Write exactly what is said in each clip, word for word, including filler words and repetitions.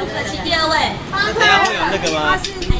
可惜第二位。 那等下会有那个吗？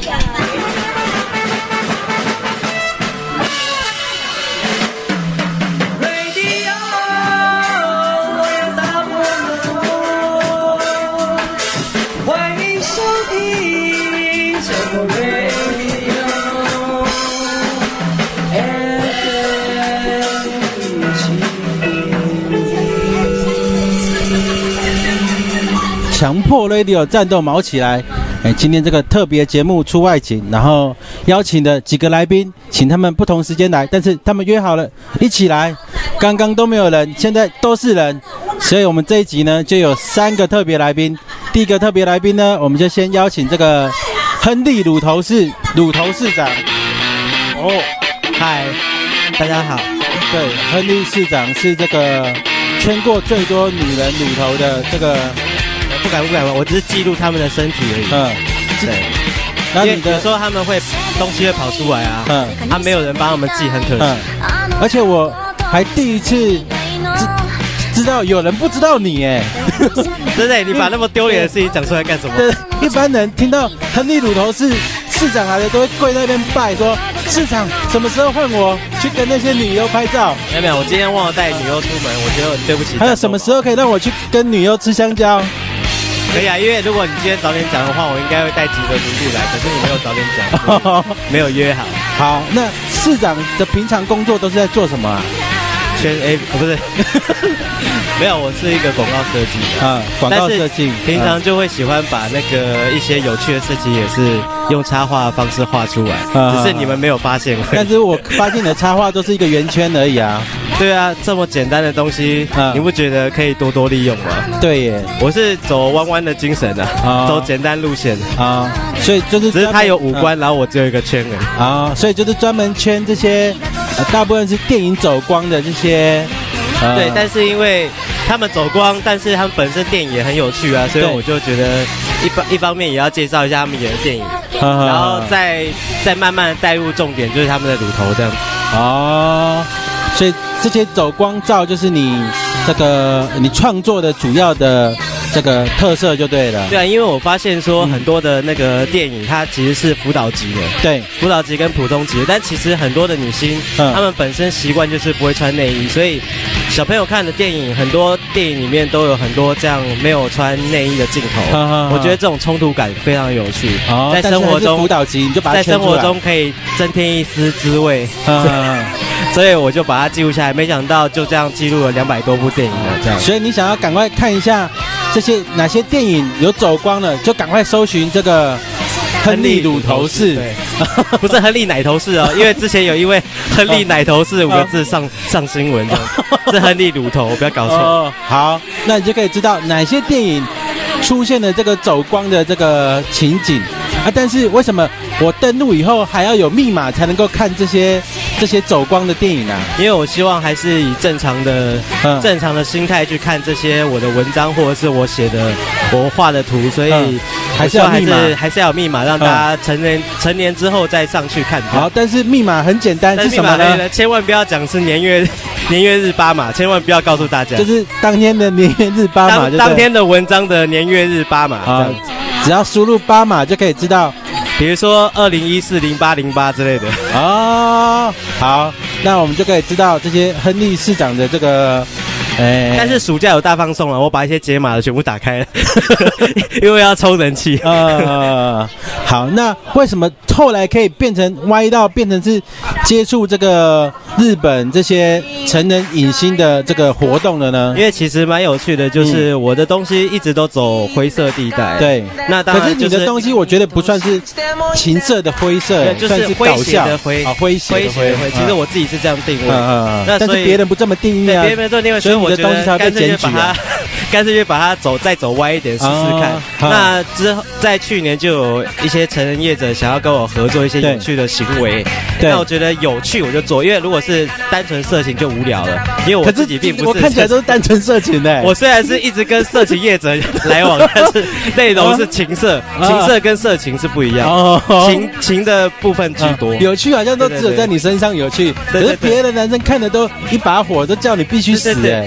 强迫 Radio 战斗毛起来！哎，今天这个特别节目出外景，然后邀请的几个来宾，请他们不同时间来，但是他们约好了一起来。刚刚都没有人，现在都是人，所以我们这一集呢就有三个特别来宾。第一个特别来宾呢，我们就先邀请这个亨利乳头市乳头市长。 哦，嗨，大家好。 对，亨利市长是这个圈过最多女人乳头的这个。 不敢不敢，我只是记录他们的身体而已。嗯，对。然后你的有时候他们会东西会跑出来啊，嗯，他、啊、没有人帮他们记，很可惜。嗯、 而且我还第一次知知道有人不知道你哎， 真的，你把那么丢脸的事情讲出来干什么？ 对，一般人听到亨利乳头是市长来的，都会跪在那边拜说，市长什么时候换我去跟那些女优拍照？ 没有没有，我今天忘了带女优出门，我觉得很对不起。 还有什么时候可以让我去跟女优吃香蕉？ 可以啊，因为如果你今天早点讲的话，我应该会带几个名度来。可是你没有早点讲，没有约好。 好，那市长的平常工作都是在做什么啊？ 圈 A、哦、不是，没有，我是一个广告设计的啊， 广告设计。 平常就会喜欢把那个一些有趣的事情，也是用插画的方式画出来，啊、只是你们没有发现。 但是我发现你的插画都是一个圆圈而已啊。 对啊，这么简单的东西，啊、你不觉得可以多多利用吗？ 对耶， 我是走弯弯的精神啊，啊走简单路线啊，所以就是只是它有五官，啊、然后我只有一个圈而已啊，所以就是专门圈这些，呃、大部分是电影走光的这些， 呃、对，但是因为他们走光，但是他们本身电影也很有趣啊，所以我就觉得一方一方面也要介绍一下他们演的电影，啊、然后再再慢慢的带入重点，就是他们的乳头这样子哦，所以这些走光照就是你这个你创作的主要的这个特色就对了。 对啊，因为我发现说很多的那个电影，它其实是辅导级的， 对， 辅导级跟普通级的，但其实很多的女星，嗯，她们本身习惯就是不会穿内衣，所以小朋友看的电影，很多电影里面都有很多这样没有穿内衣的镜头。啊啊、我觉得这种冲突感非常有趣， 哦、 在生活中辅导级你就把它在生活中可以增添一丝滋味。啊所以我就把它记录下来，没想到就这样记录了两百多部电影了，这样。 所以你想要赶快看一下这些哪些电影有走光了，就赶快搜寻这个亨利乳头市， 对，不是亨利奶头市哦，因为之前有一位亨利奶头市五个字上上新闻的，是亨利乳头，不要搞错。 哦，好，那你就可以知道哪些电影出现了这个走光的这个情景啊。但是为什么我登录以后还要有密码才能够看这些？这些走光的电影啊， 因为我希望还是以正常的、嗯、正常的心态去看这些我的文章或者是我写的、我画的图，所以、嗯、 还是要密码， 还是要有密码，让大家成年、嗯、成年之后再上去看。 好，但是密码很简单，是什么呢？ 千万不要讲是年月年月日八码，千万不要告诉大家， 就是当天的年月日八码就， 当天的文章的年月日八码、啊、这样子， 只要输入八码就可以知道。 比如说二零一四零八零八之类的哦，好，那我们就可以知道这些亨利市长的这个， 哎，但是暑假有大放送了，我把一些解码的全部打开了，因为要抽人气。 呃，好，那为什么后来可以变成歪到变成是接触这个日本这些成人影星的这个活动了呢？ 因为其实蛮有趣的，就是我的东西一直都走灰色地带。 对， 那当然、 就是、可是你的东西我觉得不算是情色的灰色， 就是诙谐的灰， 啊，诙谐的灰。 其实我自己是这样定位， 嗯、那但是别人不这么定义啊， 别人没这么定位，所以我觉得干脆就把它，干脆就把它走再走歪一点试试看。哦、那之后在去年就有一些成人业者想要跟我合作一些有趣的行为，那我觉得有趣我就做，因为如果是单纯色情就无聊了，因为我自己并不是， 我看起来都是单纯色情的。 我虽然是一直跟色情业者来往，但是内容是情色，情色跟色情是不一样，哦、情情的部分居多。 有趣好像都只有在你身上有趣，可是别的男生看的都一把火，都叫你必须死。哎，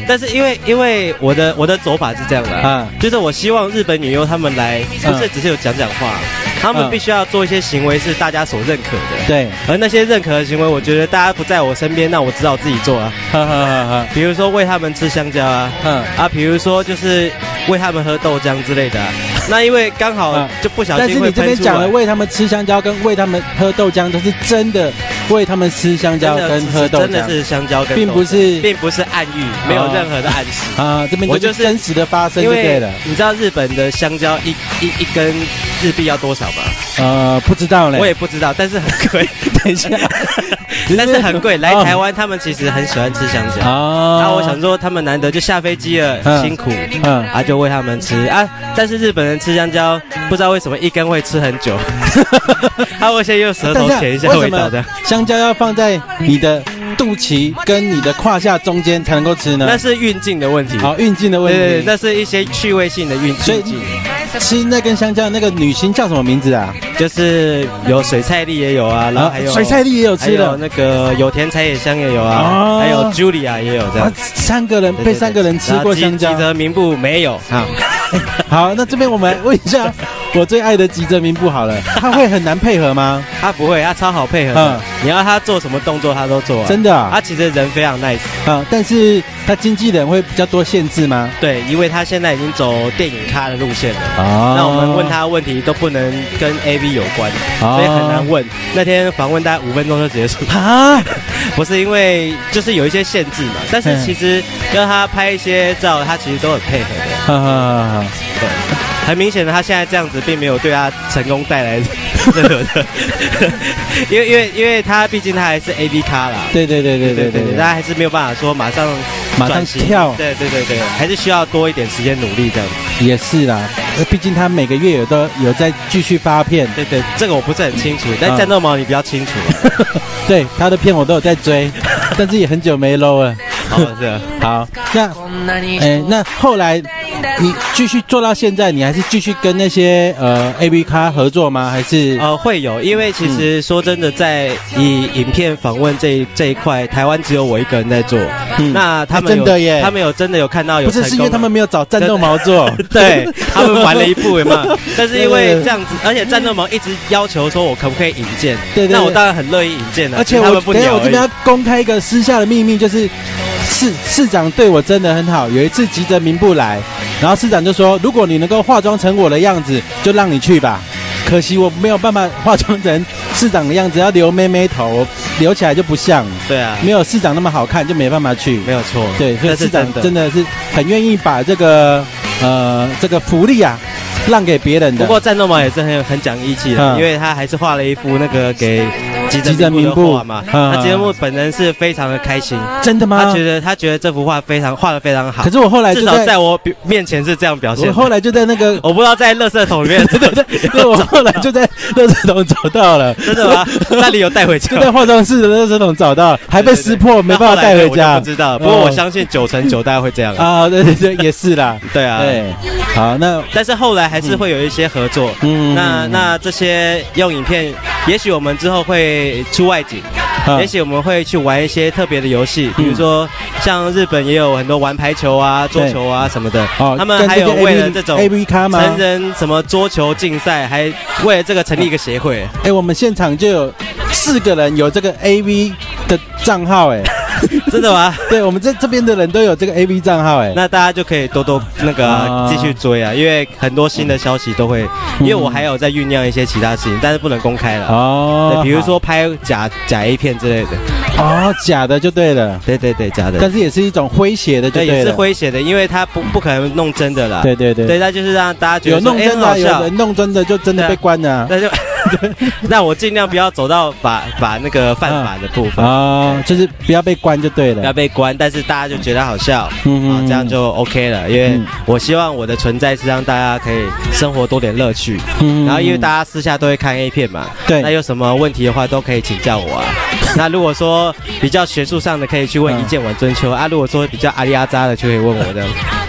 但是因为因为我的我的走法是这样的啊，就是我希望日本女优她们来，不是只是有讲讲话，她们必须要做一些行为是大家所认可的。 对， 而那些认可的行为，我觉得大家不在我身边，那我只好自己做啊。比如说喂他们吃香蕉啊，啊，比如说就是喂他们喝豆浆之类的、啊。那因为刚好就不小心会喷出来。但是你这边讲的喂他们吃香蕉跟喂他们喝豆浆，都是真的喂他们吃香蕉跟喝豆浆， 真的是香蕉跟豆浆， 并不是并不是暗喻，没有任何的暗示啊。这边我就是真实的发生就对了。 你知道日本的香蕉一一一根日币要多少吗？ 呃，不知道嘞， 我也不知道，但是很贵。 等一下， 但是很贵。来台湾，他们其实很喜欢吃香蕉啊。然后我想说，他们难得就下飞机了，嗯、辛苦，嗯，啊，就喂他们吃啊。但是日本人吃香蕉，不知道为什么一根会吃很久，他会先用舌头舔一下味道的。 香蕉要放在你的肚脐跟你的胯下中间才能够吃呢？ 那是运镜的问题。 好，运镜的问题。 对，那是一些趣味性的运镜。 吃那根香蕉那个女星叫什么名字啊？ 就是有水菜莉也有啊，然后还有水菜莉也有吃的， 那个有田彩野香也有啊，哦、还有 Julia 也有这样。啊、 三个人被三个人吃过香蕉。 吉泽明步没有。好， 好，那这边我们来问一下我最爱的吉泽明步好了，他会很难配合吗？ 他不会，他超好配合的。嗯、你要他做什么动作他都做、啊。 真的啊？ 他其实人非常 nice 啊，但是他经纪人会比较多限制吗？ 对，因为他现在已经走电影咖的路线了。哦，那我们问他问题都不能跟 A V 有关，哦、所以很难问。那天访问大概五分钟就结束啊，不是因为就是有一些限制嘛，但是其实跟他拍一些照，他其实都很配合的。哈哈哈，对。很明显的，他现在这样子并没有对他成功带来任何的，因为因为因为他毕竟他还是 A V 咖啦， 对对对对对对， 大家还是没有办法说马上马上跳， 对对对对，还是需要多一点时间努力这样。 也是啦，毕竟他每个月有都有在继续发片， 对对，这个我不是很清楚，但战斗毛你比较清楚， 对他的片我都有在追，但是也很久没 low 了。 好是好，那哎那后来你继续做到现在，你还是继续跟那些呃 A V 咖合作吗？还是呃会有？因为其实说真的，在以影片访问这一这一块，台湾只有我一个人在做。嗯、那他们有、 真的耶， 他们有真的有看到有成功， 不是是因为他们没有找战斗毛做， 对他们玩了一步有没有？但是因为这样子，而且战斗毛一直要求说我可不可以引荐， 对 对, 对， 那我当然很乐意引荐了。 而且我等一下我这边要公开一个私下的秘密，就是市市长对我真的很好。有一次吉泽明步来，然后市长就说，如果你能够化妆成我的样子，就让你去吧。可惜我没有办法化妆成市长的样子，要留妹妹头，我留起来就不像。 对啊， 没有市长那么好看，就没办法去。 没有错， 对，所以市长真的是很愿意把这个呃这个福利啊让给别人的。 不过战斗毛也是很很讲义气的，嗯、因为他还是画了一幅那个给吉泽明步的画嘛。嗯、那吉泽明步本人是非常的开心， 真的吗？ 他觉得他觉得这幅画非常画得非常好。 可是我后来就至少在我面前是这样表现。 我后来就在那个我不知道在垃圾桶里面， 对对对，对我后来就在垃圾桶找到了。 真的吗？那里有带回家？ 就在化妆室的垃圾桶找到，还被撕破，对对对，没办法带回家。 我不知道，不过我相信九成九大家会这样啊。对对对，也是啦。 对啊， 对。好，那但是后来还是会有一些合作。嗯，那那这些用影片，也许我们之后会出外景。也许我们会去玩一些特别的游戏，比如说像日本也有很多玩排球啊、桌球啊什么的。哦，他们还有为了这种 A V 咖吗？ 成人什么桌球竞赛，还为了这个成立一个协会。 哎、欸，我们现场就有四个人有这个 A V 的账号，哎。 真的吗？ 对，我们这这边的人都有这个 A V 账号，哎， 那大家就可以多多那个继续追啊，因为很多新的消息都会，因为我还有在酝酿一些其他事情，但是不能公开了哦。对，比如说拍假假 A 片之类的。 哦，假的就对了。 对对对，假的。 但是也是一种诙谐的就对了。 对，也是诙谐的，因为他不不可能弄真的啦。 对对对。 对，他就是让大家觉得有弄真的，有人弄真的就真的被关了。 那就。那我尽量不要走到法法那个犯法的部分啊、 哦，就是不要被关就对了， 不要被关，但是大家就觉得好笑，嗯啊，这样就 OK 了。因为我希望我的存在是让大家可以生活多点乐趣，嗯，然后因为大家私下都会看 A 片嘛，对，那有什么问题的话都可以请教我啊。那如果说比较学术上的，可以去问一剑晚春秋啊；如果说比较阿里阿扎的，就可以问我的。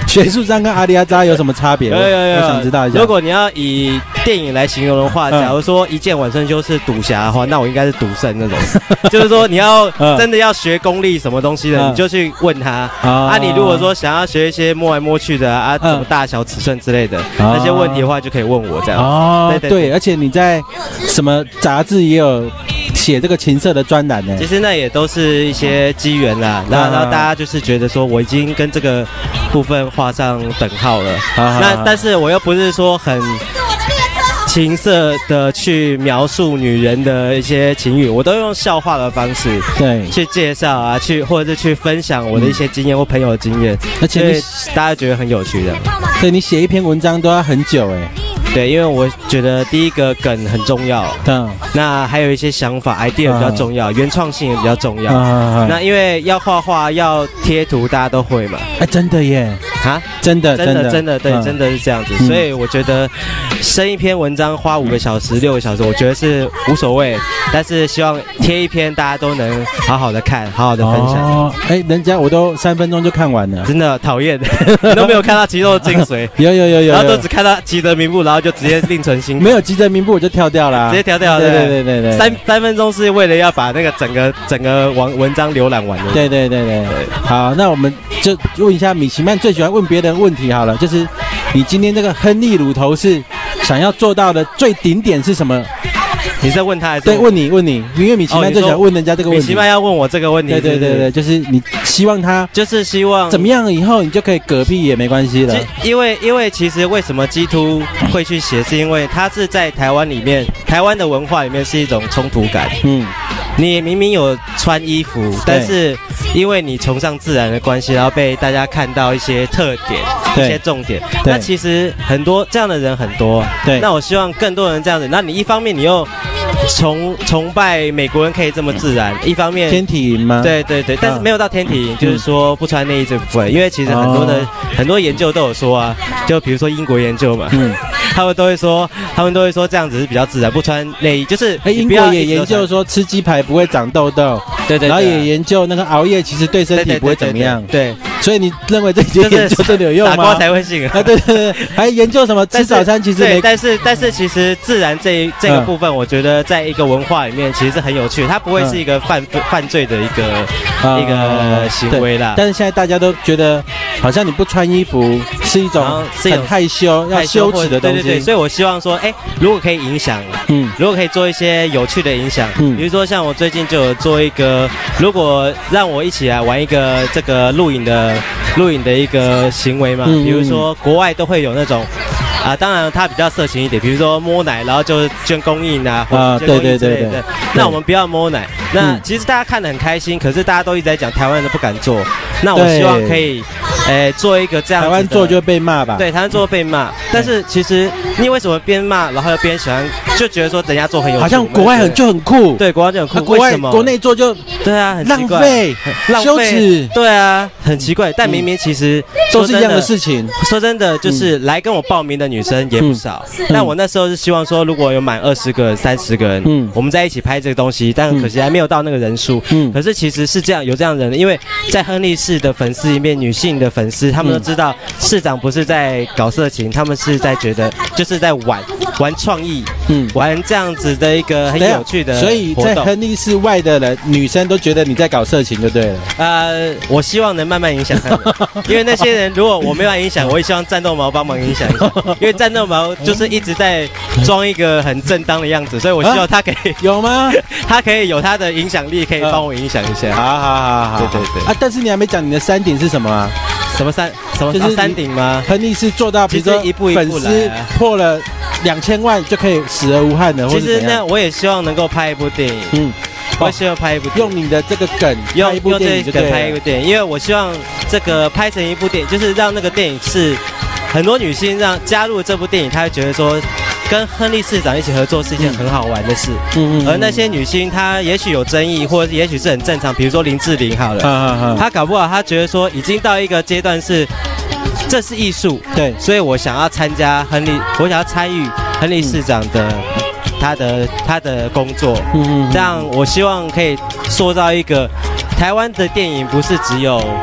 学术上跟阿里阿扎有什么差别？ 有有有， 我想知道一下。 如果你要以电影来形容的话，假如说一剑晚春秋是赌侠的话，那我应该是赌圣那种。就是说你要真的要学功力什么东西的，你就去问他。啊，你如果说想要学一些摸来摸去的啊，怎么大小尺寸之类的那些问题的话，就可以问我这样。 哦，对对，而且你在什么杂志也有写这个情色的专栏呢？ 其实那也都是一些机缘啦，然后然后大家就是觉得说我已经跟这个部分画上等号了。那但是我又不是说很情色的去描述女人的一些情欲，我都用笑话的方式对去介绍啊，去或者是去分享我的一些经验或朋友的经验， 而且大家觉得很有趣的。 对，你写一篇文章都要很久哎。 对，因为我觉得第一个梗很重要，嗯，那还有一些想法 idea 比较重要，原创性也比较重要。那因为要画画要贴图，大家都会嘛。 哎，真的耶， 啊， 真的真的真的对，真的是这样子。所以我觉得生一篇文章花五个小时、六个小时，我觉得是无所谓。但是希望贴一篇，大家都能好好的看，好好的分享。 哦，哎，人家我都三分钟就看完了， 真的讨厌，你都没有看到其中的精髓。 有有有有， 然后都只看到吉德名部，然后就直接另存新。 没有吉德名部我就跳掉了， 直接跳掉了。 对对对对对， 三三分钟是为了要把那个整个整个文文章浏览完的。 对对对对对。好，那我们就问一下米奇曼最喜欢问别人的问题好了，就是你今天这个亨利乳头是想要做到的最顶点是什么？ 你在问他还是？ 对，问你问你，因为米奇曼最喜欢问人家这个问题。 米奇曼要问我这个问题。 对对对对，就是你希望他， 就是希望怎么样以后你就可以嗝屁也没关系了。 因为因为其实为什么基督会去写，是因为他是在台湾里面，台湾的文化里面是一种冲突感。嗯。你明明有穿衣服，但是因为你崇尚自然的关系，然后被大家看到一些特点、一些重点。那其实很多这样的人很多。对。那我希望更多人这样子。那你一方面你又崇崇拜美国人可以这么自然，一方面天体营吗？ 对对对，但是没有到天体营，就是说不穿内衣这部分，因为其实很多的很多研究都有说啊，就比如说英国研究嘛。嗯。他们都会说，他们都会说这样子是比较自然，不穿内衣就是。 哎，英国也研究说吃鸡排不会长痘痘， 对对。 然后也研究那个熬夜其实对身体不会怎么样， 对。 所以你认为这些研究真的有用吗？ 傻瓜才会信啊！ 对对对，还研究什么吃早餐其实没。 但是但是其实自然这这个部分，我觉得在一个文化里面其实是很有趣，它不会是一个犯犯罪的一个一个行为啦。 但是现在大家都觉得，好像你不穿衣服是一种很害羞、要羞耻的东西。 对对对，所以我希望说，哎，如果可以影响，嗯，如果可以做一些有趣的影响，嗯，比如说像我最近就有做一个，如果让我一起来玩一个这个录影的录影的一个行为嘛，嗯、比如说国外都会有那种。啊，当然它比较色情一点，比如说摸奶，然后就捐公益啊，或者捐公益之类的。那我们不要摸奶。那、嗯、其实大家看得很开心，可是大家都一直在讲台湾人都不敢做。那我希望可以，诶，做一个这样子的。 台湾做就会被骂吧？ 对，台湾做会被骂。但是其实你为什么边骂，然后又边喜欢，就觉得说人家做很有趣， 好像国外很就很酷。 对，国外就很酷。 国外国内做就对啊，很浪费、羞耻。 对啊，很奇怪。但明明其实都是一样的事情。 说真的，就是来跟我报名的女生也不少。但我那时候是希望说，如果有满二十个、三十个人，嗯，我们在一起拍这个东西，但可惜还没有到那个人数。嗯，可是其实是这样，有这样的人，因为在亨利市的粉丝里面，女性的粉丝他们都知道，市长不是在搞色情，他们是在觉得就是在玩玩创意，嗯，玩这样子的一个很有趣的活动。 所以在亨利市外的人，女生都觉得你在搞色情就对了。 呃，我希望能慢慢影响他们，因为那些人如果我没办法影响，我也希望战斗毛帮忙影响一下，因为战斗毛就是一直在装一个很正当的样子，所以我希望他可以、啊、 有吗？ 他可以有他的影响力，可以帮我影响一下。 好好好好， 对对对。 啊，但是你还没讲你的山顶是什么啊？ 什么山？什么就是山顶吗？ 亨利是做到，比如说一步一步来、啊， 破了两千万就可以死而无憾的。 其实呢，我也希望能够拍一部电影。嗯。我希望拍一部用你的这个梗， 用一部电影就对了， 拍一部电影，因为我希望这个拍成一部电影，就是让那个电影是很多女性让加入这部电影，她会觉得说跟亨利市长一起合作是一件很好玩的事。嗯嗯。而那些女性她也许有争议，或者也许是很正常，比如说林志玲好了，嗯嗯嗯，她搞不好她觉得说已经到一个阶段是这是艺术，对，所以我想要参加亨利，我想要参与亨利市长的。嗯他的他的工作，嗯嗯，这样我希望可以塑造一个台湾的电影，不是只有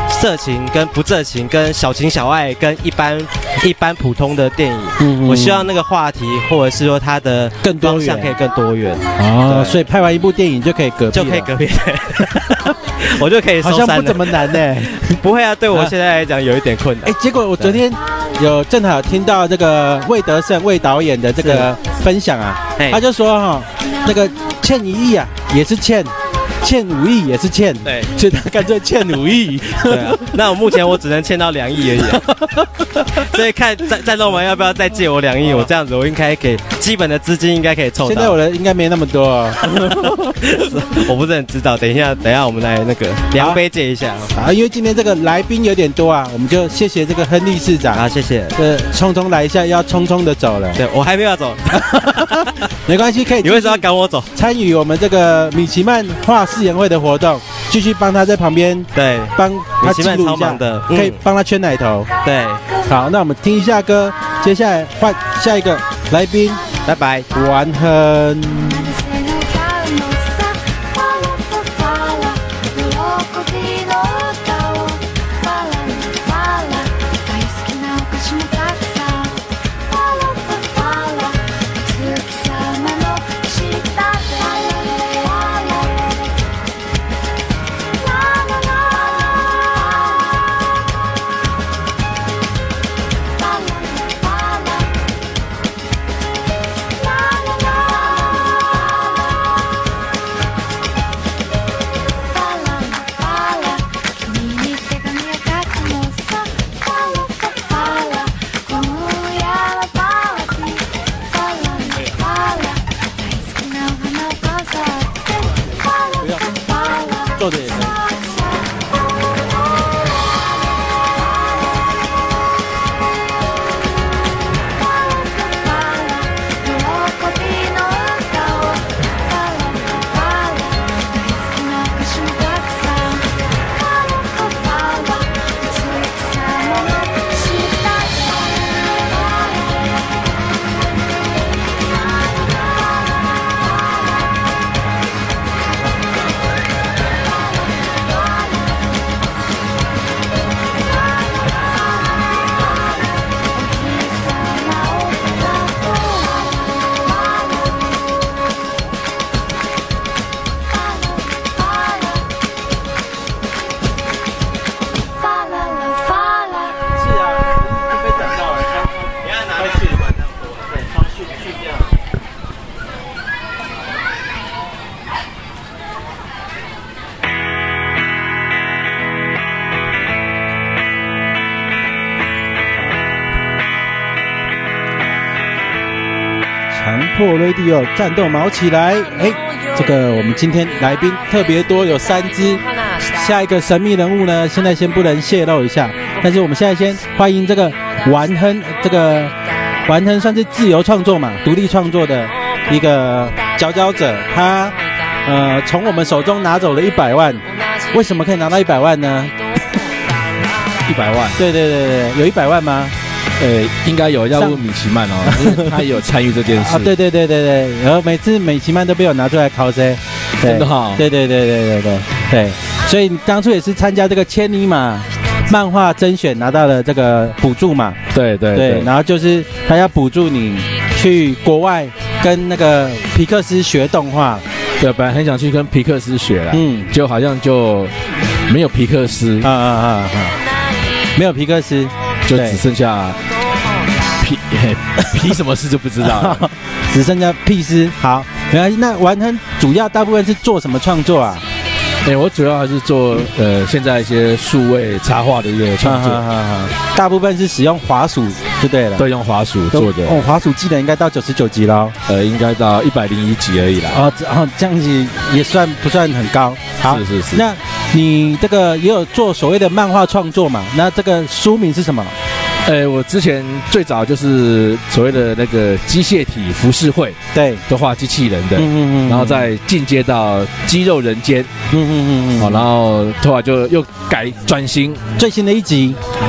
色情跟不色情跟小情小爱跟一般一般普通的电影，嗯嗯我希望那个话题或者是说它的更多元可以更多元哦，所以拍完一部电影就可以隔壁就可以隔壁，我就可以收山了。 好像不怎么难呢、欸， 不会啊，对我现在来讲有一点困难。 哎、欸，结果我昨天有正好听到这个魏德胜魏导演的这个分享啊，他就说哈、哦，那个欠一亿啊也是欠。欠五亿也是欠， 对， 所以他干脆欠五亿。 对啊，那我目前我只能欠到两亿而已、啊，所以看战战斗们要不要再借我两亿，我这样子我应该可以基本的资金应该可以凑到。 现在我的应该没那么多、哦， 我不是很知道。等一下，等一下我们来那个量杯借一下啊，因为今天这个来宾有点多啊，我们就谢谢这个亨利市长啊，谢谢。 呃，匆匆来一下，要匆匆的走了。 对我还没有走， 没关系，可以。 你为什么要赶我走？ 参与我们这个米奇曼画誓言会的活动，继续帮他在旁边， 对， 帮他记录一下的， 可以帮他圈奶头。 对， 好，那我们听一下歌，接下来换下一个来宾， 拜拜， 完亨。坐着也可以。强迫 Radio 战斗毛起来！哎，这个我们今天来宾特别多，有三支。下一个神秘人物呢，现在先不能泄露一下，但是我们现在先欢迎这个完亨，这个完亨算是自由创作嘛，独立创作的一个佼佼者，他呃从我们手中拿走了一百万，为什么可以拿到一百万呢？ 一百万？ 对对对对，有一百万吗？ 呃，应该有，要问米奇曼哦，因为他也有参与这件事。 啊，对对对对对，然后每次米奇曼都被我拿出来考谁， 真的好。 对对对对对对对，所以你当初也是参加这个千里马漫画甄选拿到了这个补助嘛？ 对对对, 对，然后就是他要补助你去国外跟那个皮克斯学动画。 对，本来很想去跟皮克斯学啦，嗯，就好像就没有皮克斯啊啊啊啊，没有皮克斯。 就只剩下皮皮什么事就不知道了， 只剩下屁丝。好，没关系。那完亨主要大部分是做什么创作啊？ 哎、欸，我主要还是做呃现在一些数位插画的一个创作，啊啊啊、 大部分是使用滑鼠就对了。 对，用滑鼠做的。 哦，滑鼠技能应该到九十九级喽。 呃，应该到一百零一级而已啦。 哦，然后这样子也算不算很高？好， 是是是。 那你这个也有做所谓的漫画创作嘛？那这个书名是什么？ 呃，我之前最早就是所谓的那个机械体浮世绘， 对， 都画机器人的， 嗯嗯嗯， 然后再进阶到肌肉人间， 嗯嗯嗯嗯， 好，然后后来就又改转型， 最新的一集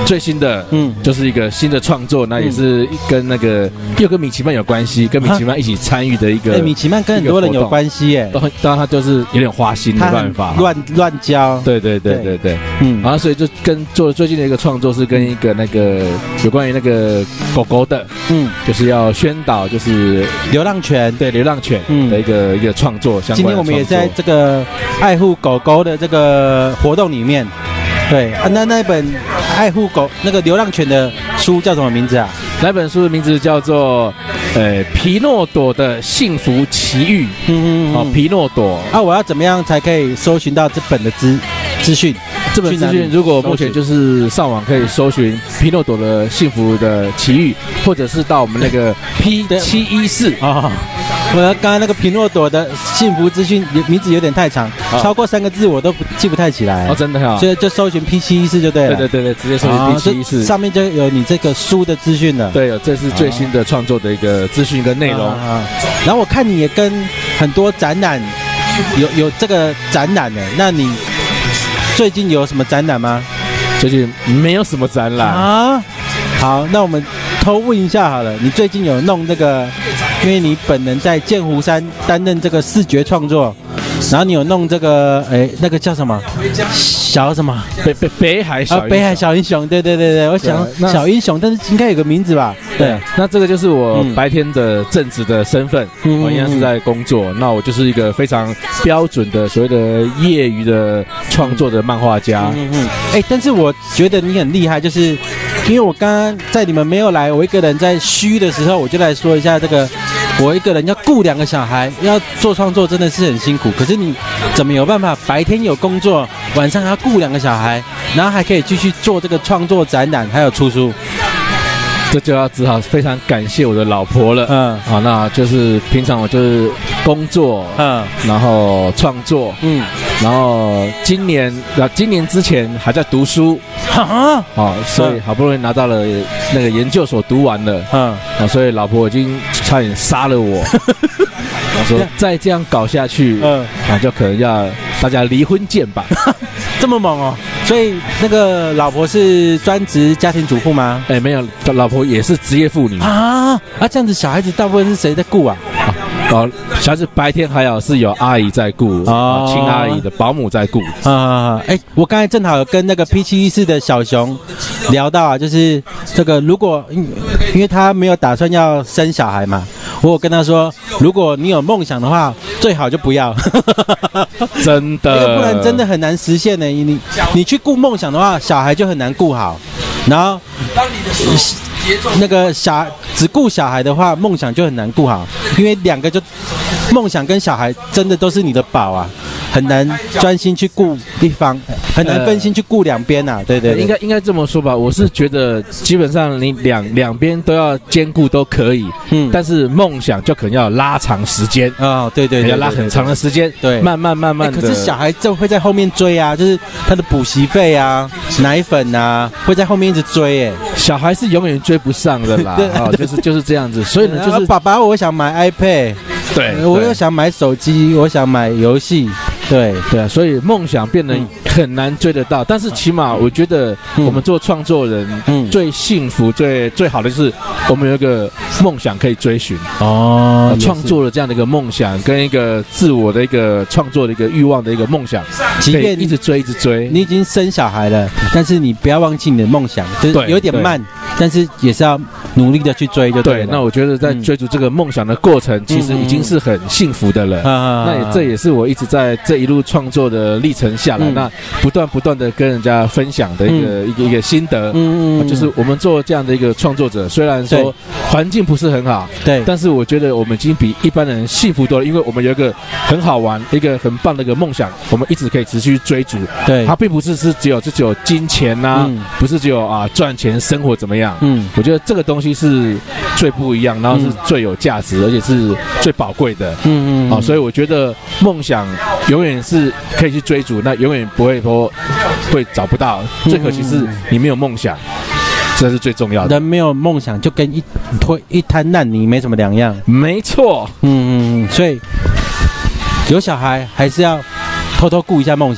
最新的，嗯，就是一个新的创作，那也是跟那个又跟米奇曼有关系，跟米奇曼一起参与的一个。 哎，米奇曼跟很多人有关系耶， 都很，当然他就是有点花心，没办法， 乱乱教。 对对对对对，嗯，然后所以就跟做了最近的一个创作是跟一个那个有关于那个狗狗的，嗯，就是要宣导就是流浪犬， 对流浪犬的一个、嗯、一个创作相关的创作。 今天我们也在这个爱护狗狗的这个活动里面。对啊，那那本爱护狗那个流浪犬的书叫什么名字啊？ 那本书的名字叫做呃皮诺朵的幸福奇遇。嗯嗯嗯。哦，皮诺朵。 啊，我要怎么样才可以搜寻到这本的资资讯？ 这本资讯如果目前就是上网可以搜寻皮诺朵的幸福的奇遇，或者是到我们那个 P 七一四啊。 我刚刚那个皮诺朵的幸福资讯名字有点太长，哦、超过三个字我都记不太起来。 哦，真的哈、哦， 所以就搜寻 P 七一四就对了。 对对对对，直接搜寻 P 七一四， 上面就有你这个书的资讯了。 对，这是最新的创作的一个资讯跟内容。啊啊、 然后我看你也跟很多展览有有这个展览呢，那你最近有什么展览吗？ 最近没有什么展览啊。 好，那我们偷问一下好了，你最近有弄这个？因为你本人在剑湖山担任这个视觉创作，然后你有弄这个，哎，那个叫什么？小什么？ 北北北海小英雄、 啊、北海小英雄，对对对对，我想小英雄，但是应该有个名字吧？ 对，那这个就是我白天的正职的身份，嗯、我一样是在工作。嗯、那我就是一个非常标准的所谓的业余的创作的漫画家。嗯嗯。 哎、嗯，但是我觉得你很厉害，就是因为我刚刚在你们没有来，我一个人在虚的时候，我就来说一下这个。我一个人要顾两个小孩，要做创作真的是很辛苦。可是你怎么有办法白天有工作，晚上还要顾两个小孩，然后还可以继续做这个创作展览，还有出书？ 这就要只好非常感谢我的老婆了。嗯，好，那就是平常我就是工作，嗯，然后创作，嗯，然后今年啊，今年之前还在读书，啊，好，所以好不容易拿到了那个研究所读完了，嗯，啊，所以老婆已经差点杀了我。我说再这样搞下去，嗯，啊，就可能要大家离婚见吧。 这么猛哦！所以那个老婆是专职家庭主妇吗？ 哎，没有，老婆也是职业妇女啊。啊，这样子小孩子大部分是谁在顾啊？ 哦，小孩子白天还好是有阿姨在顾，啊，亲阿姨的保姆在顾啊。哎，我刚才正好有跟那个 P 七一四的小熊聊到啊，就是这个如果因为他没有打算要生小孩嘛。我有跟他说，如果你有梦想的话，最好就不要。 真的， 因为不然真的很难实现呢。你你去顾梦想的话，小孩就很难顾好。然后，那个小只顾小孩的话，梦想就很难顾好，因为两个就梦想跟小孩真的都是你的宝啊。很难专心去顾一方，很难分心去顾两边呐、啊。对对, 对， 应该应该这么说吧。我是觉得基本上你两两边都要兼顾都可以，嗯，但是梦想就可能要拉长时间啊、哦，对 对, 对, 对, 对， 要拉很长的时间，对，慢慢慢慢的、 欸。可是小孩就会在后面追啊，就是他的补习费啊、奶粉啊，会在后面一直追哎。 小孩是永远追不上的啦，哦，就是就是这样子。所以呢，就是爸爸，我想买 iPad， 对， 我又想买手机，我想买游戏。对对啊，所以梦想变得很难追得到，嗯、但是起码我觉得我们做创作人，嗯，最幸福、最最好的就是我们有一个梦想可以追寻哦，创作了这样的一个梦想，跟一个自我的一个创作的一个欲望的一个梦想，即便一直追一直追。 你已经生小孩了，但是你不要忘记你的梦想，就是有点慢，但是也是要努力的去追就对了。 对，那我觉得在追逐这个梦想的过程，嗯、其实已经是很幸福的了。嗯、那也这也是我一直在这一路创作的历程下来，嗯、那不断不断的跟人家分享的一个、嗯、一个一个心得，嗯嗯，就是我们做这样的一个创作者，虽然说环境不是很好，对，但是我觉得我们已经比一般人幸福多了，因为我们有一个很好玩、一个很棒的一个梦想，我们一直可以持续追逐。对，它并不是是只有只有金钱呐、啊嗯，不是只有啊赚钱生活怎么样，嗯，我觉得这个东西是最不一样，然后是最有价值，而且是最宝贵的，嗯嗯，好，所以我觉得梦想永远是可以去追逐，那永远不会说会找不到。最可惜是你没有梦想，这是最重要的。 人没有梦想，就跟一推一滩烂泥没什么两样。 没错， 嗯嗯，所以有小孩还是要偷偷顾一下梦想。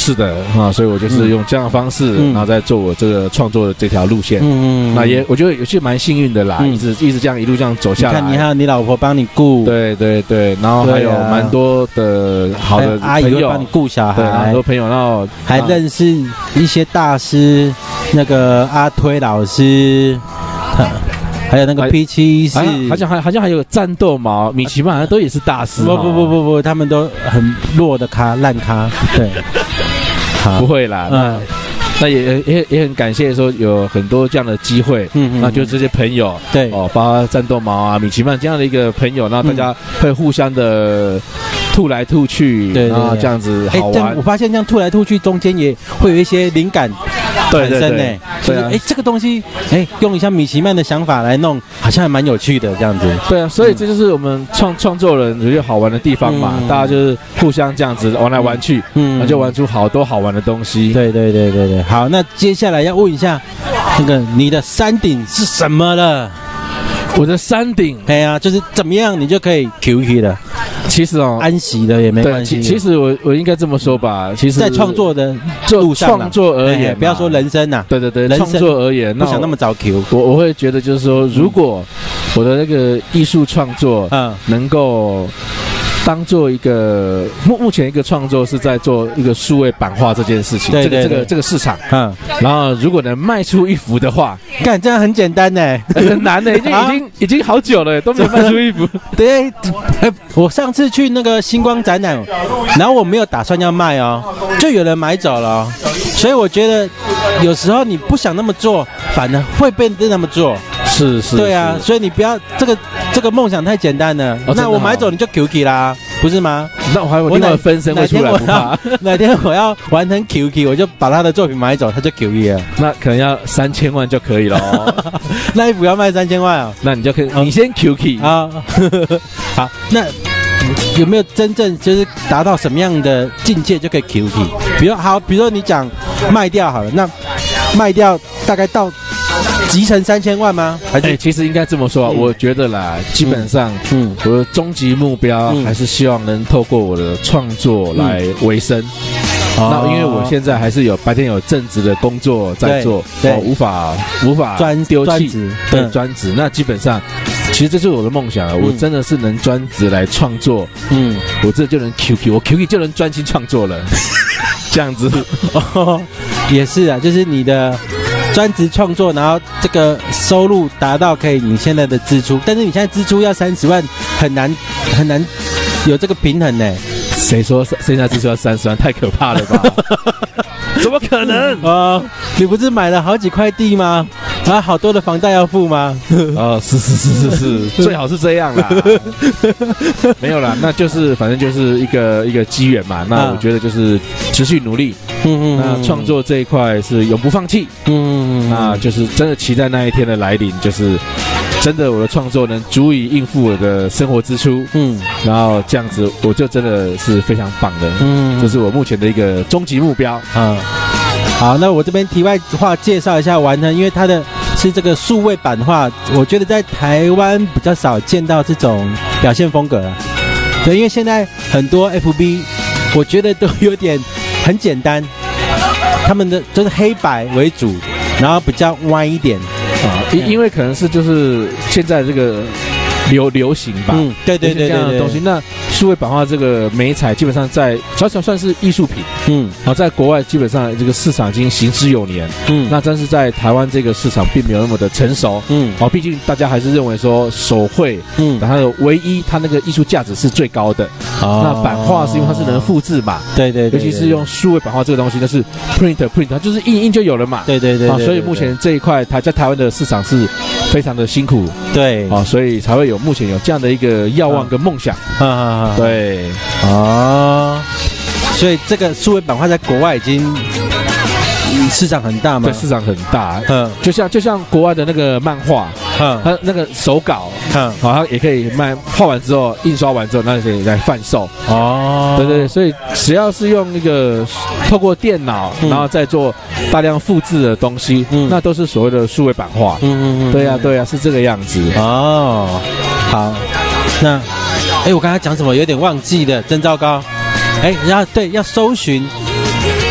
是的啊，所以我就是用这样的方式，嗯、然后再做我这个创作的这条路线。嗯嗯，那也我觉得有些蛮幸运的啦，嗯、一直一直这样一路这样走下来。 你看，你还有你老婆帮你顾， 对对对，然后还有蛮多的好的阿姨帮你顾小孩， 对，很多朋友，然后还认识一些大师，那个阿推老师。还有那个 P 七一四， 好像还好像还有战斗毛、米奇曼，好像都也是大师。 不不不不不，他们都很弱的咖、烂咖。对， 不会啦。嗯，那也也也很感谢说有很多这样的机会，嗯嗯，那就这些朋友， 对哦，包括战斗毛啊、米奇曼这样的一个朋友，然后大家会互相的吐来吐去，对，然后这样子好玩。 我发现这样吐来吐去中间也会有一些灵感产生呢。对啊，哎，这个东西，哎，用一下米奇曼的想法来弄，好像还蛮有趣的这样子。 对啊，所以这就是我们创创作人觉得好玩的地方嘛，大家就是互相这样子玩来玩去，嗯，那就玩出好多好玩的东西。 对对对对对，好，那接下来要问一下，那个你的山顶是什么了？ 我的山顶， 哎呀，就是怎么样你就可以 Q Q 了。 其实哦， 安息的也没关系。 其实我我应该这么说吧，其实在创作的路上， 创作而言， 不要说人生呐， 对对对，创作而言， 不想那么早 Q。 我我会觉得就是说，如果我的那个艺术创作，嗯，能够当做一个目目前一个创作是在做一个数位版画这件事情，这个这个这个市场，嗯，然后如果能卖出一幅的话， 干这样很简单呢， 很难呢，已经已经已经好久了都没有卖出一幅。 对，我上次去那个星光展览，然后我没有打算要卖哦，就有人买走了哦，所以我觉得有时候你不想那么做，反而会被人那么做。 是是， 对啊，所以你不要这个这个梦想太简单了。哦、那我买走你就 Q Q 啦，不是吗？ 那我还有另外分身会出来不怕。 哪天我要完成 Q Q， 我就把他的作品买走，他就 Q Q 了。 那可能要三千万就可以了哦。 那一幅要卖三千万啊、哦？ 那你就可以，你先 Q Q 啊。好，那有没有真正就是达到什么样的境界就可以 Q Q？ 比如好，比如说你讲卖掉好了，那卖掉大概到集成三千万吗？ 哎、欸，其实应该这么说、啊嗯，我觉得啦，基本上，嗯，我的终极目标还是希望能透过我的创作来维生。嗯、那因为我现在还是有白天有正职的工作在做，对，对哦、无法无法专丢弃，对， 嗯、 专职。那基本上，其实这是我的梦想啊！嗯、我真的是能专职来创作，嗯，我这就能 Q Q， 我 Q Q 就能专心创作了，这样子。 哦，也是啊，就是你的。专职创作，然后这个收入达到可以你现在的支出，但是你现在支出要三十万，很难很难有这个平衡呢。 谁说现在支出要三十万？太可怕了吧？怎么可能啊、呃？你不是买了好几块地吗？啊，好多的房贷要付吗？ 哦，是是是是是，最好是这样啦。没有啦，那就是反正就是一个一个机缘嘛。那我觉得就是持续努力。嗯嗯，那创作这一块是永不放弃。嗯嗯，那就是真的期待那一天的来临，就是真的我的创作能足以应付我的生活支出。嗯，然后这样子我就真的是非常棒的。嗯，这是我目前的一个终极目标。 嗯，好，那我这边题外话介绍一下完成，因为它的是这个数位版画，我觉得在台湾比较少见到这种表现风格。对，因为现在很多 F B， 我觉得都有点很简单。他们的就是黑白为主，然后比较弯一点啊，因因为可能是就是现在这个流流行吧，嗯， 对对对对， 这样的东西。那数位版画这个媒材基本上在小小算是艺术品，嗯，然后在国外基本上这个市场已经行之有年，嗯，那但是在台湾这个市场并没有那么的成熟，嗯，哦，毕竟大家还是认为说手绘，嗯，它的唯一它那个艺术价值是最高的，哦，那版画是因为它是能复制嘛， 对对对， 尤其是用数位版画这个东西，那是 print print， 它就是印印就有了嘛， 对对对， 啊，所以目前这一块它在台湾的市场是非常的辛苦， 对， 啊，所以才会有目前有这样的一个耀望跟梦想，啊啊啊，对。 哦，所以这个数位版画在国外已经市场很大嘛？ 对，市场很大。嗯，就像就像国外的那个漫画，嗯，它那个手稿，嗯，好，它也可以卖，画完之后印刷完之后，那可以来贩售。哦，对对对，所以只要是用那个透过电脑，嗯，然后再做大量复制的东西，嗯，那都是所谓的数位版画。嗯嗯嗯，对呀，啊，对呀，啊，是这个样子。 哦，好，那。哎，我刚才讲什么？有点忘记了，真糟糕。哎，然后对，要搜寻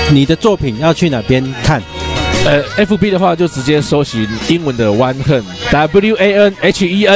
你的作品要去哪边看？ 呃 ，F B 的话就直接搜寻英文的 One Hen，W A N H E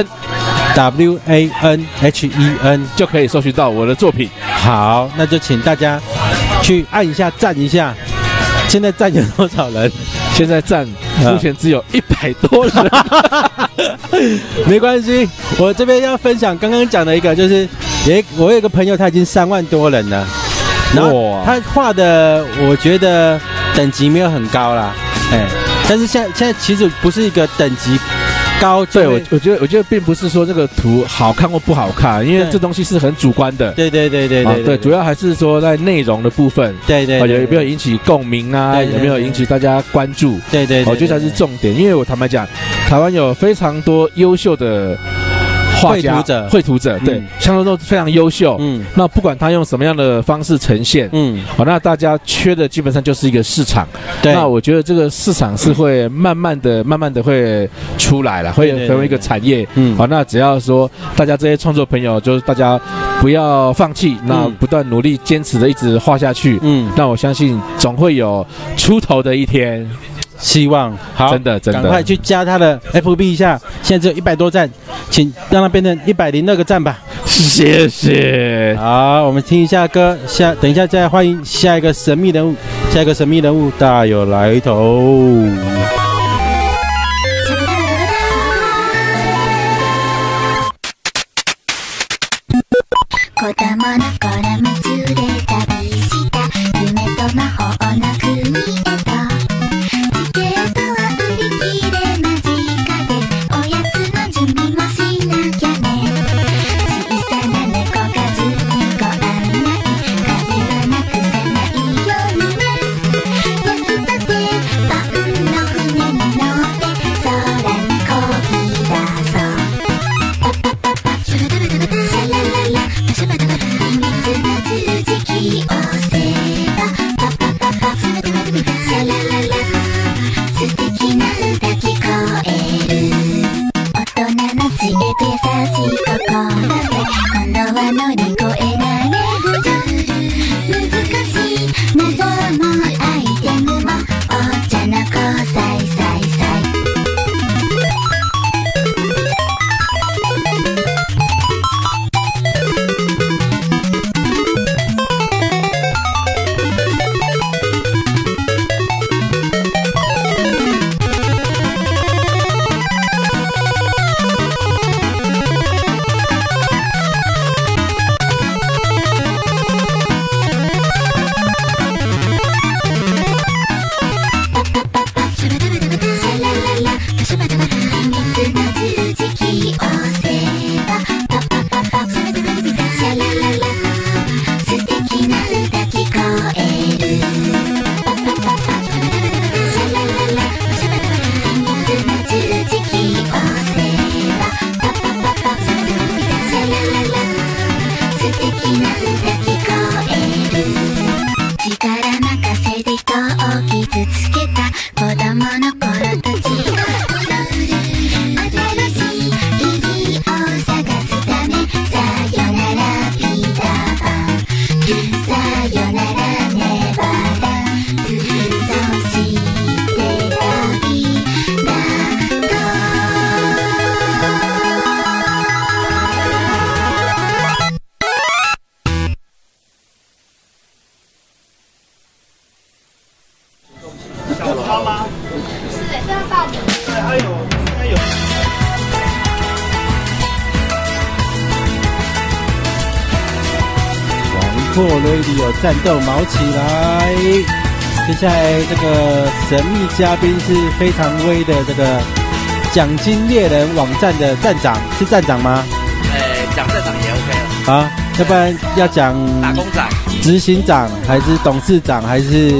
N，W A N H E N 就可以搜寻到我的作品。 好，那就请大家去按一下赞一下。现在赞有多少人？ 现在赞目前只有一百多人。 没关系，我这边要分享刚刚讲的一个，就是也我有一个朋友，他已经三万多人了，然后他画的我觉得等级没有很高啦，哎，但是现在现在其实不是一个等级高， 对我我觉得我觉得并不是说这个图好看或不好看，因为这东西是很主观的。 对对对对对对, 对，主要还是说在内容的部分， 对 对, 对, 对， 有没有引起共鸣啊？对对对对，有没有引起大家关注？ 对 对, 对, 对, 对， 我觉得才是重点。因为我坦白讲，台湾有非常多优秀的画家、 绘图者， 绘图者，对，嗯、相当都非常优秀。嗯，那不管他用什么样的方式呈现，嗯，好，那大家缺的基本上就是一个市场。对，那我觉得这个市场是会慢慢的、慢慢的会出来了，会成为一个产业。嗯，好，那只要说大家这些创作朋友，就是大家不要放弃，那不断努力、坚持的一直画下去。嗯，那我相信总会有出头的一天。 希望好， 真的真的， 赶快去加他的 F B 一下，现在只有一百多赞，请让他变成一百零二个赞吧。 谢谢。 好，我们听一下歌，下等一下再欢迎下一个神秘人物，下一个神秘人物大有来头。Radio 战斗毛起来！接下来这个神秘嘉宾是非常威的这个奖金猎人网站的站长，是站长吗？ 呃，讲站长也 OK 了。 啊，要不然要讲打工长、 执行长还是董事长还是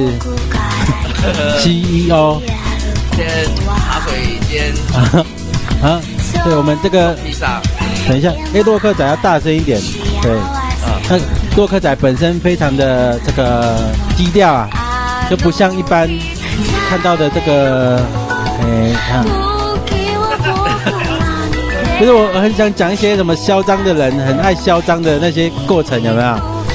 C E O？ 先茶水间啊，对我们这个等一下，哎，洛克仔要大声一点，对。那洛克仔本身非常的这个低调啊，就不像一般看到的这个，哎，看，就是我很想讲一些什么嚣张的人，很爱嚣张的那些过程，有没有？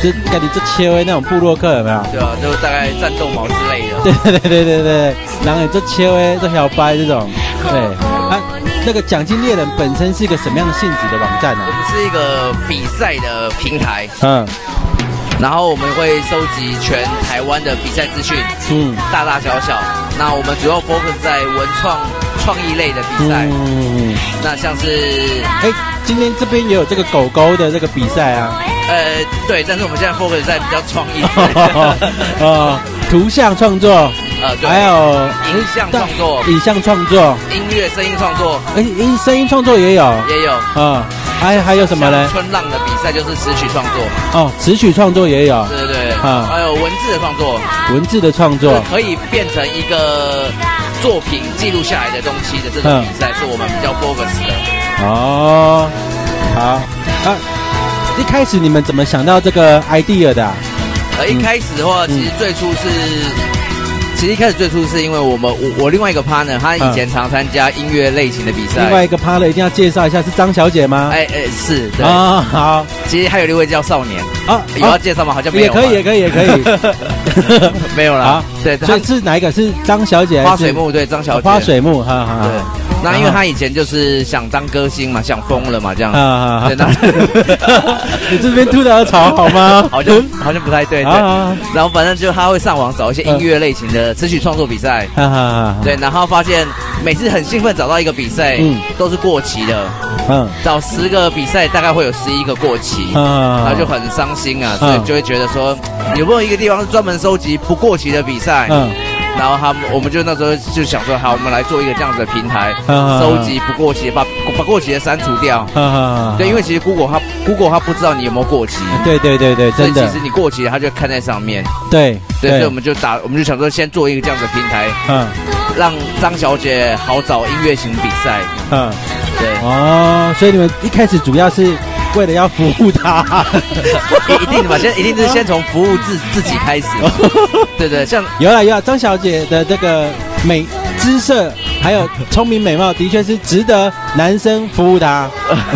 就感觉就切为那种部落客有没有？ 对啊，就大概战斗毛之类的。 对对对对对，然后也就切为这小白这种，对啊。那个奖金猎人本身是一个什么样的性质的网站呢、啊？ 我们是一个比赛的平台， 嗯， 然后我们会收集全台湾的比赛资讯，嗯，大大小小。那我们主要 focus 在文创创意类的比赛，嗯，那像是， 哎，今天这边也有这个狗狗的这个比赛啊， 呃，对，但是我们现在 focus 在比较创意的，啊，图像创作。 呃，对， 还有影像创作、 影像创作、 音乐、声音创作， 哎，音声音创作也有， 也有， 啊，还还有什么呢？ 春浪的比赛就是词曲创作， 哦，词曲创作也有， 对对对，啊，还有文字的创作， 文字的创作可以变成一个作品记录下来的东西的这种比赛，是我们比较 focus 的。 哦，好啊，一开始你们怎么想到这个 idea 的、啊？ 呃，一开始的话，其实最初是。嗯其实一开始最初是因为我们我我另外一个 partner 他以前常参加音乐类型的比赛。 另外一个 partner 一定要介绍一下，是张小姐吗？ 哎哎是，对啊、哦、好。 其实还有一位叫少年啊， 有要介绍吗？好像没有。 也可以也可以也可以， 没有啦。对， 所以是哪一个？是张小姐？ 花水木对张小姐。 花水木，哈哈。 对。那因为他以前就是想当歌星嘛，想疯了嘛，这样。啊啊！ 你这边吐槽槽好吗？ 好像好像不太对。对。然后反正就他会上网找一些音乐类型的词曲创作比赛。对，然后发现每次很兴奋找到一个比赛，嗯，都是过期的。嗯。找十个比赛，大概会有十一个过期。嗯。然后就很伤心啊，所以就会觉得说，有没有一个地方是专门收集不过期的比赛？嗯。然后他们，我们就那时候就想说，好，我们来做一个这样子的平台，收集不过期，把把过期的删除掉。对，因为其实 Google 它 Google 它不知道你有没有过期。 对对对对，真的。 所以其实你过期了，它就看在上面。 对对，所以我们就打，我们就想说，先做一个这样子的平台，嗯，让张小姐好找音乐型比赛。嗯，对。 哦，所以你们一开始主要是为了要服务他， 一定的嘛，先一定是先从服务自自己开始。对对，像有啦有啦，张小姐的这个美姿色还有聪明美貌，的确是值得男生服务她。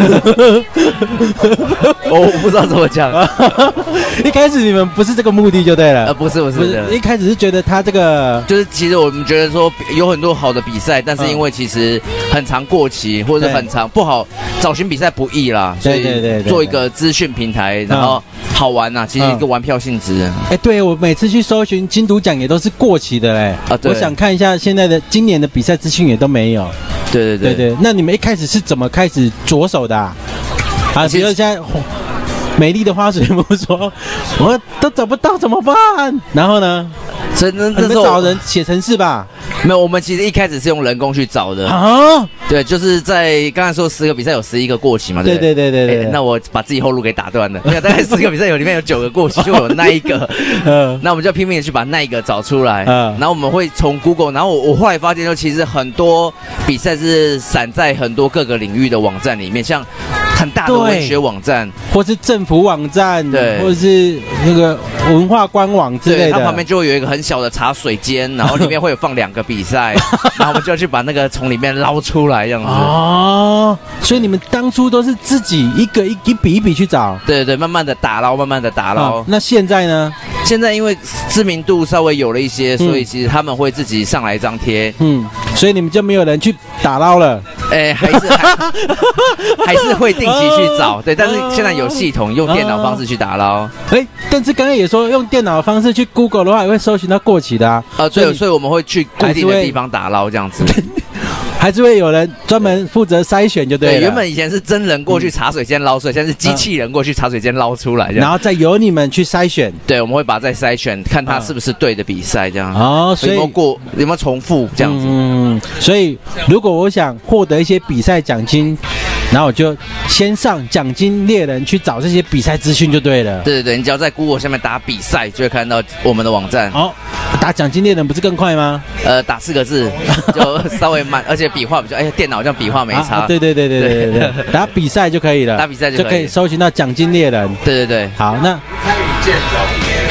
我不知道怎么讲。 一开始你们不是这个目的就对了。 呃，不是不是，不是一开始是觉得他这个就是其实我们觉得说有很多好的比赛，但是因为其实很常过期或者很常不好找寻比赛不易啦，所以做一个资讯平台，然后好玩呐、啊，其实一个玩票性质。 哎、欸，对我每次去搜寻金读奖也都是过期的嘞。啊，我想看一下现在的今年的比赛资讯也都没有。 对对对对对，那你们一开始是怎么开始着手的啊？啊，比如现在美丽的花水木说，我都找不到怎么办？然后呢？ 所以那那时候找人写程式吧？ 没有，我们其实一开始是用人工去找的啊。对，就是在刚才说十个比赛有十一个过期嘛，对不对？对对对对、欸。那我把自己后路给打断了。没有，大概十个比赛有里面有九个过期，就有那一个。嗯。那我们就拼命的去把那一个找出来。嗯。然后我们会从 Google， 然后我我后来发现说，其实很多比赛是散在很多各个领域的网站里面，像很大的文学网站， 或是政府网站，对，或者是那个文化官网之类的。 它旁边就会有一个很小的茶水间，然后里面会有放两个比赛，然后我们就要去把那个从里面捞出来，这样子。 哦，所以你们当初都是自己一个一一笔一笔去找， 对对对，慢慢的打捞，慢慢的打捞、哦。 那现在呢？ 现在因为知名度稍微有了一些，所以其实他们会自己上来张贴。 嗯，所以你们就没有人去打捞了。 哎、欸，还是还, 还是会定期去找，对，但是现在有系统用电脑方式去打捞。 哎、欸，但是刚刚也说用电脑的方式去 Google 的话，也会搜寻到过期的啊。 呃，对，所以我们会去固定的地方打捞这样子。 还是会有人专门负责筛选，就对了。 对，原本以前是真人过去茶水间捞水，现在是机器人过去茶水间捞出来， 然后再由你们去筛选。 对，我们会把它再筛选，看它是不是对的比赛，这样。哦，所以有没有过，有没有重复这样子？ 嗯，所以如果我想获得一些比赛奖金，然后我就先上奖金猎人去找这些比赛资讯就对了。 对对对，你只要在 Google 下面打比赛，就会看到我们的网站。 哦，打奖金猎人不是更快吗？ 呃，打四个字就稍微慢，而且笔画比较，哎呀，电脑好像笔画没差。啊、 对对对对对对对，打比赛就可以了， 打比赛就可以就可以搜寻到奖金猎人。 对对对， 好，那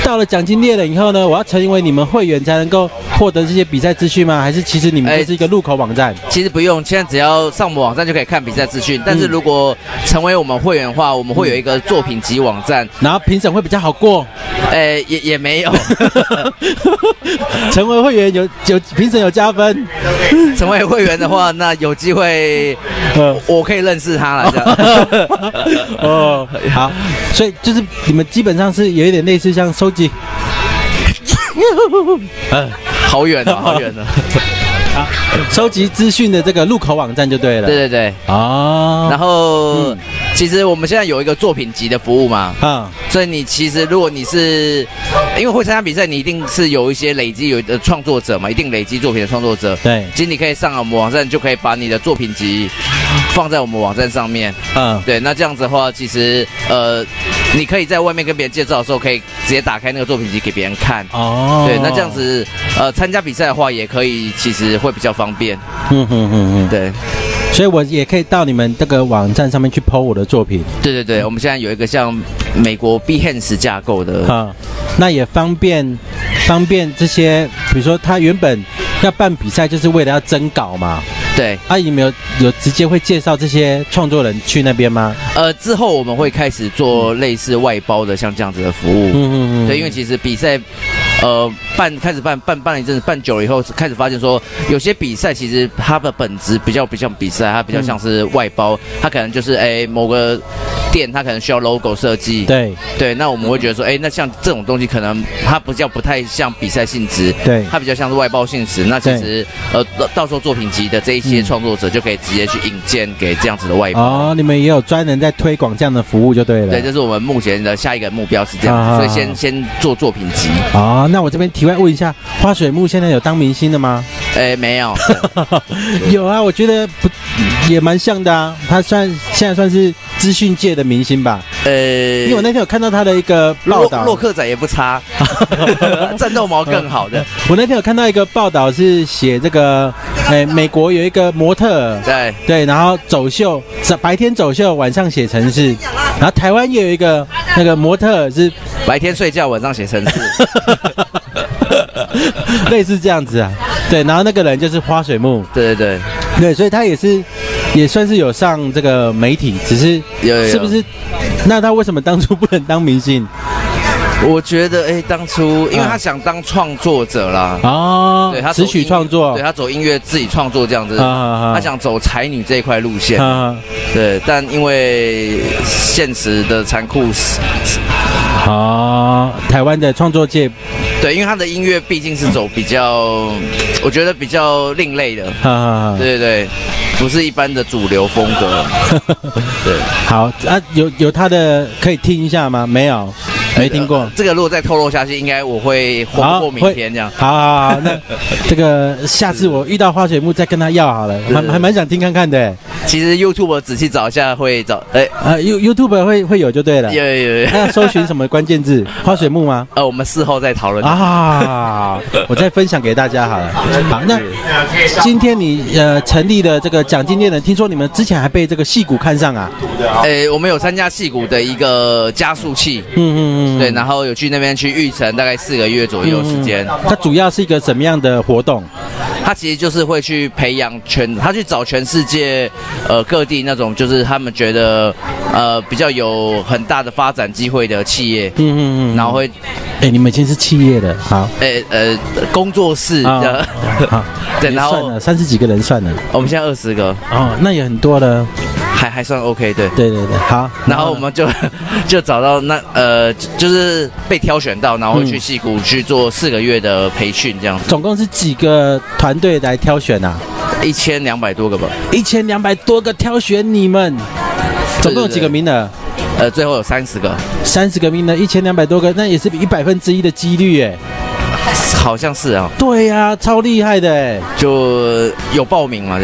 到了奖金猎人以后呢，我要成为你们会员才能够获得这些比赛资讯吗？还是其实你们就是一个入口网站？ 欸、其实不用，现在只要上我们网站就可以看比赛资讯。但是如果成为我们会员的话，我们会有一个作品集网站，嗯、 然后评审会比较好过。 呃、欸，也也没有。 成为会员有有评审有加分。 成为会员的话，那有机会，我可以认识他了。这样。 哦，好，所以就是你们基本上是有一点类似像收集， 嗯，好远哦，好远哦。 啊，收集资讯的这个入口网站就对了。 对对对。 哦。 然后，嗯、其实我们现在有一个作品集的服务嘛。啊。所以你其实如果你是，因为会参加比赛，你一定是有一些累积有的创作者嘛，一定累积作品的创作者。 对。 其实你可以上我们网站，就可以把你的作品集放在我们网站上面。嗯。对，那这样子的话，其实呃，你可以在外面跟别人介绍的时候，可以直接打开那个作品集给别人看。哦。对，那这样子呃，参加比赛的话，也可以其实会比较方便。嗯嗯嗯嗯，对。 所以我也可以到你们这个网站上面去 po 我的作品。 对对对，我们现在有一个像美国 Behance 架构的， 啊，那也方便方便这些，比如说他原本要办比赛就是为了要征稿嘛。 对， 啊，有没有有直接会介绍这些创作人去那边吗？ 呃，之后我们会开始做类似外包的像这样子的服务。嗯嗯嗯。对，因为其实比赛。呃，办开始办办办了一阵子，办久了以后，开始发现说，有些比赛其实它的本质比较不像比赛，它比较像是外包，嗯、它可能就是哎某个店，它可能需要 logo 设计， 对对，那我们会觉得说，哎，那像这种东西可能它比较不太像比赛性质， 对， 它比较像是外包性质。那其实呃，到时候作品集的这一些创作者就可以直接去引荐给这样子的外包。 哦，你们也有专人在推广这样的服务就对了。 对，这是我们目前的下一个目标是这样子，啊、所以先先做作品集。 啊。那我这边题外问一下，花水木现在有当明星的吗？ 诶、欸，没有。 有啊，我觉得不也蛮像的啊。他算现在算是资讯界的明星吧。呃、欸，因为我那天有看到他的一个报道， 洛克仔也不差，战斗毛更好的。 我那天有看到一个报道是写这个，诶、欸，美国有一个模特， 对对，然后走秀，白天走秀，晚上写程式。然后台湾也有一个那个模特是白天睡觉，晚上写程式。 类似这样子啊，对，然后那个人就是花水木， 对对对， 对，所以他也是也算是有上这个媒体，只是有有有是不是？那他为什么当初不能当明星？ 我觉得，哎、欸，当初因为他想当创作者啦， 哦，对他词曲创作， 对他走音乐自己创作这样子，啊啊啊他想走才女这一块路线，啊啊对，但因为现实的残酷， 啊，台湾的创作界。 对，因为他的音乐毕竟是走比较，我觉得比较另类的，对对对，不是一般的主流风格。对， 好啊，有有他的可以听一下吗？没有。没听过、 呃、这个，如果再透露下去，应该我会活不过明天这样。 好好好，那这个下次我遇到花水木再跟他要好了，还还蛮想听看看的。 其实 YouTube 仔细找一下会找，哎、欸， 呃 YouTube 会会有就对了。 有有有。 那要搜寻什么关键字？花水木吗？ 呃，我们事后再讨论啊，我再分享给大家好了。好，那今天你呃成立的这个奖金猎人，听说你们之前还被这个矽谷看上啊？ 哎、欸，我们有参加矽谷的一个加速器。嗯嗯嗯。对，然后有去那边去育成，大概四个月左右时间、嗯。 它主要是一个什么样的活动？ 它其实就是会去培养全，他去找全世界呃各地那种就是他们觉得呃比较有很大的发展机会的企业，嗯嗯嗯，然后会， 哎、欸，你们已经是企业了，好， 哎、欸、呃工作室的， 好，对，然后算了三十几个人算了， 我们现在二十个， 哦，那也很多了。 还还算 OK， 对对对对，好， 然后我们就就找到那呃，就是被挑选到，然后去矽谷去做四个月的培训，这样。 总共是几个团队来挑选啊？ 一千两百多个吧。 一千两百多个挑选你们，总共有几个名额？ 呃，最后有三十个。 三十个名额，一千两百多个，那也是一百分之一的几率哎。 好像是啊、哦， 对呀、啊，超厉害的哎， 就有报名嘛，这样。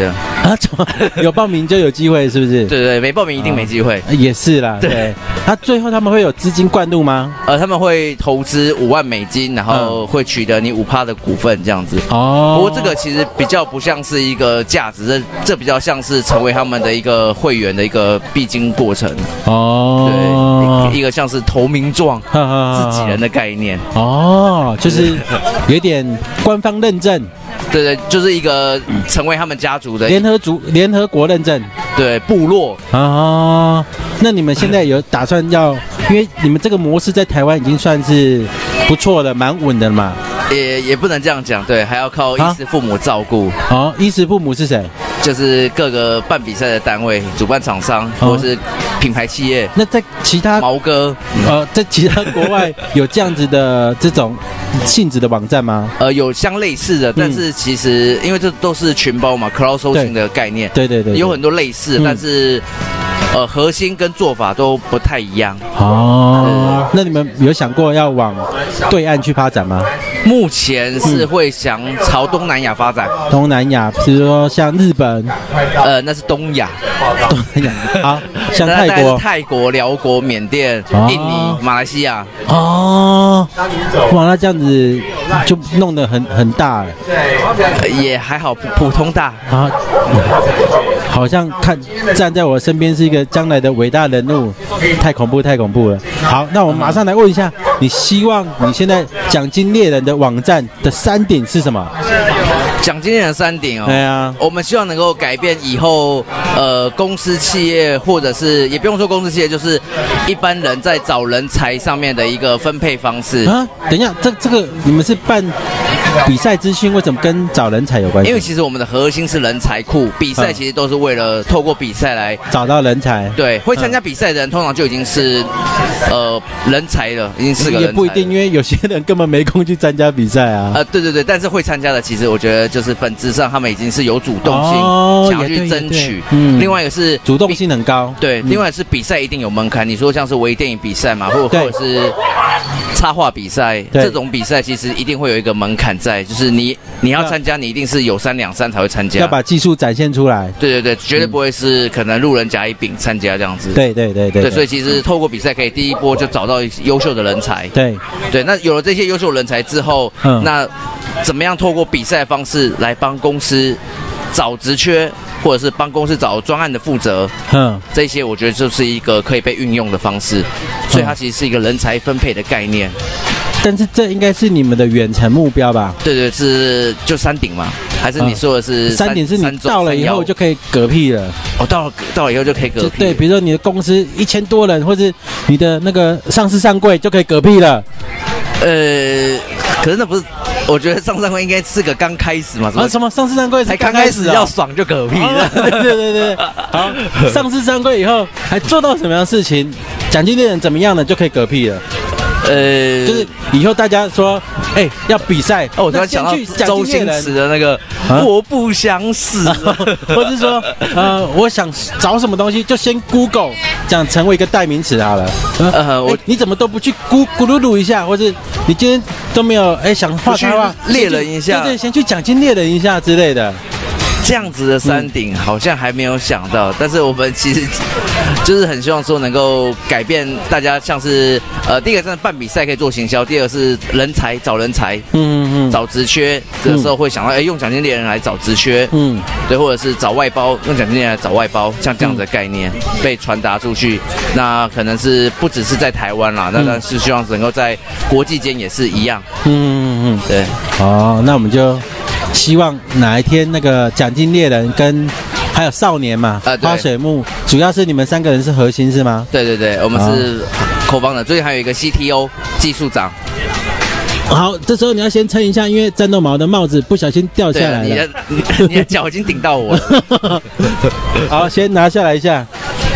啊，有报名就有机会，是不是？ 对对，没报名一定没机会。 也是啦，对。那最后他们会有资金灌入吗？ 呃，他们会投资五万美金，然后会取得你五趴的股份这样子。哦。不过这个其实比较不像是一个价值，这这比较像是成为他们的一个会员的一个必经过程。哦。对，一个像是投名状自己人的概念。 哦，就是有点官方认证。 对对，就是一个成为他们家族的联合族联合国认证。 对，部落啊。那你们现在有打算要，因为你们这个模式在台湾已经算是不错的，蛮稳的嘛。 也也不能这样讲，对，还要靠衣食父母照顾。 哦，衣食父母是谁？ 就是各个办比赛的单位、主办厂商、哦、或是品牌企业。 那在其他毛哥， 呃，在其他国外有这样子的这种性质的网站吗？ 呃，有相类似的，但是其实因为这都是群包嘛 ，crowdsourcing 的概念， 对对 对, 对， 有很多类似，嗯、但是。呃，核心跟做法都不太一样哦。那你们有想过要往对岸去发展吗？ 目前是会想朝东南亚发展。 东南亚，比如说像日本， 呃，那是东亚。 东南亚，好，像泰国、 泰国、辽国、缅甸、哦、印尼、马来西亚。 哦，哇，那这样子就弄得很很大了。 也还好，普通大啊。 好像看站在我身边是一个将来的伟大人物，太恐怖太恐怖了。好，那我们马上来问一下，你希望你现在奖金猎人的网站的山顶是什么？ 奖金猎人山顶哦， 对啊， 我们希望能够改变以后呃公司企业或者是也不用说公司企业，就是一般人在找人才上面的一个分配方式啊。等一下，这这个你们是办比赛资讯，为什么跟找人才有关系？ 因为其实我们的核心是人才库，比赛其实都是为了透过比赛来找到人才。 对，会参加比赛的人通常就已经是呃人才了，已经是个人才了。 也不一定，因为有些人根本没空去参加比赛啊。 呃，对对对，但是会参加的，其实我觉得就是本质上他们已经是有主动性，哦、想要去争取。嗯，另外一个是主动性很高。 对，嗯、另外是比赛一定有门槛。你说像是微电影比赛嘛，或或者是插画比赛，这种比赛其实一定会有一个门槛在，就是你你要参加，你一定是有三两三才会参加， 要把技术展现出来。 对对对，绝对不会是可能路人甲乙丙参加这样子。 对对对 对, 对, 对，所以其实透过比赛可以第一波就找到优秀的人才。 对对，那有了这些优秀人才之后，嗯、那怎么样透过比赛的方式来帮公司找职缺，或者是帮公司找专案的负责，嗯，这些我觉得就是一个可以被运用的方式，所以它其实是一个人才分配的概念。 但是这应该是你们的远程目标吧？ 对对，是就山顶嘛？还是你说的是、 嗯、山顶是你到了以后就可以嗝屁了？ 哦，到了到了以后就可以嗝屁。 对，比如说你的公司一千多人，或是你的那个上市上柜就可以嗝屁了。 呃，可是那不是，我觉得上市上柜应该是个刚开始嘛？什么、 啊、什么上市上柜才刚开始要爽就嗝屁了？ 对对对，好，上市上柜以后还做到什么样的事情？奖金猎人怎么样呢？就可以嗝屁了。呃，就是以后大家说，哎、欸，要比赛， 哦，我突然想到周星驰的那个，啊、我不想死， 或是说，呃，我想找什么东西，就先 Google， 这样成为一个代名词好了。呃，我、欸、你怎么都不去咕咕噜噜一下，或是你今天都没有哎、欸、想画插画猎人一下， 对对，先去奖金猎人一下之类的。 这样子的山顶好像还没有想到，但是我们其实就是很希望说能够改变大家，像是呃，第一个真的办比赛可以做行销，第二个是人才找人才，嗯嗯嗯，找职缺，这个时候会想到哎、欸，用奖金猎人来找职缺，嗯，对，或者是找外包，用奖金猎人来找外包，像这样的概念被传达出去，那可能是不只是在台湾啦，那但是希望能够在国际间也是一样，嗯嗯嗯，对， 好，那我们就。希望哪一天那个奖金猎人跟还有少年嘛，呃、花水木，主要是你们三个人是核心是吗？ 对对对，我们是口方的，最近还有一个 C T O 技术长。 好，这时候你要先撑一下，因为战斗毛的帽子不小心掉下来了， 你的你的脚已经顶到我了。 好，先拿下来一下。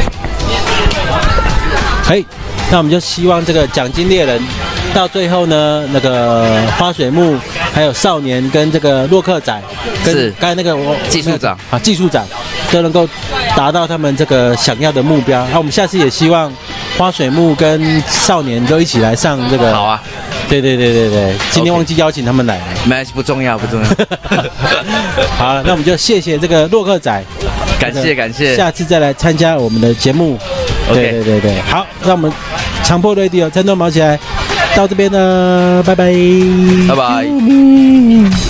嘿，那我们就希望这个奖金猎人。到最后呢，那个花水木还有少年跟这个洛克仔，跟刚才那个我技术长啊，技术长都能够达到他们这个想要的目标。那、啊、我们下次也希望花水木跟少年都一起来上这个。 好啊， 对对对对对，今天忘记邀请他们来了， 没关系，不重要不重要。 好了，那我们就谢谢这个洛克仔感谢感谢， 下次再来参加我们的节目。对对对对，好，让我们强迫 radio 战斗毛起来，到这边呢，拜拜， 拜拜。